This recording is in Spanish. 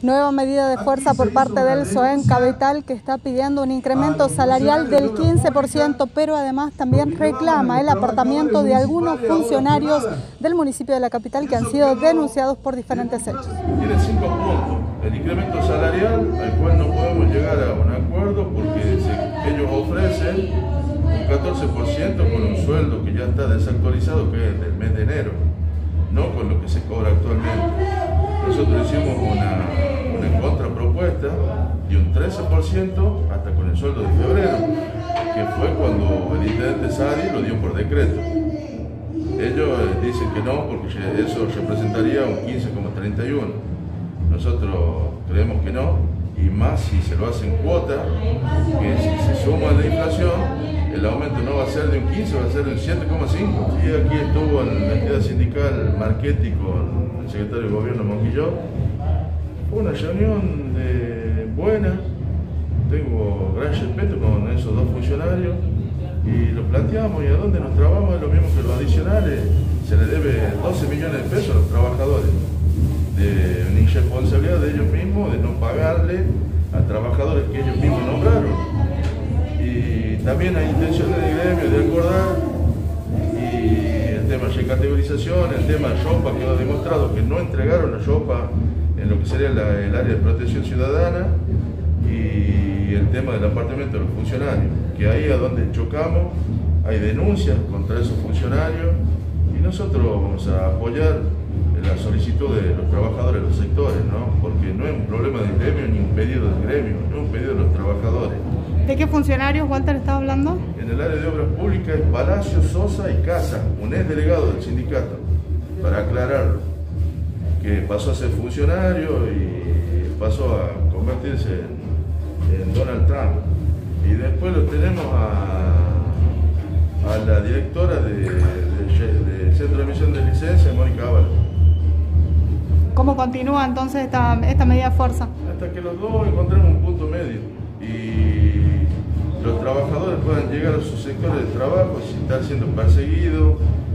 Nueva medida de fuerza por parte del SOEN Capital, que está pidiendo un incremento salarial del 15%, pero además también reclama el apartamiento de algunos funcionarios del municipio de la capital que han sido denunciados por diferentes hechos. Tiene 5 puntos. El incremento salarial, al cual no podemos llegar a un acuerdo porque ellos ofrecen un 14% con un sueldo que ya está desactualizado, que es del mes de enero, no con lo que se cobra actualmente. Nosotros hicimos una contrapropuesta de un 13% hasta con el sueldo de febrero, que fue cuando el intendente Sadi lo dio por decreto. Ellos dicen que no, porque eso representaría un 15,31. Nosotros creemos que no, y más si se lo hacen cuota, que si se suma la inflación, el aumento no va a ser de un 15, va a ser de un 7,5. Y aquí estuvo en la entidad sindical Marchetti con el secretario de Gobierno Monguilló. Fue una reunión buena, tengo gran respeto con esos dos funcionarios y lo planteamos, y a dónde nos trabamos es lo mismo que los adicionales. Se le debe 12 millones de pesos a los trabajadores, de una irresponsabilidad de ellos mismos de no pagarle a trabajadores que ellos mismos nombraron. Y también hay intenciones de gremio de acordar, y el tema de recategorización, el tema de ropa, quedó demostrado que no entregaron la ropa en lo que sería el área de protección ciudadana, y el tema del apartamento de los funcionarios, que ahí a donde chocamos hay denuncias contra esos funcionarios, y nosotros vamos a apoyar la solicitud de los trabajadores de los sectores, ¿no? Porque no es un problema del gremio ni un pedido del gremio, es un pedido de los trabajadores. ¿De qué funcionarios, Walter, estaba hablando? En el área de obras públicas es Palacio, Sosa y Casa, un ex delegado del sindicato, para aclararlo, que pasó a ser funcionario y pasó a convertirse en Donald Trump. Y después lo tenemos a la directora del Centro de Emisión de Licencia, Mónica Ábalos. ¿Cómo continúa entonces esta medida de fuerza? Hasta que los dos encontremos un punto medio y los trabajadores puedan llegar a sus sectores de trabajo sin estar siendo perseguidos,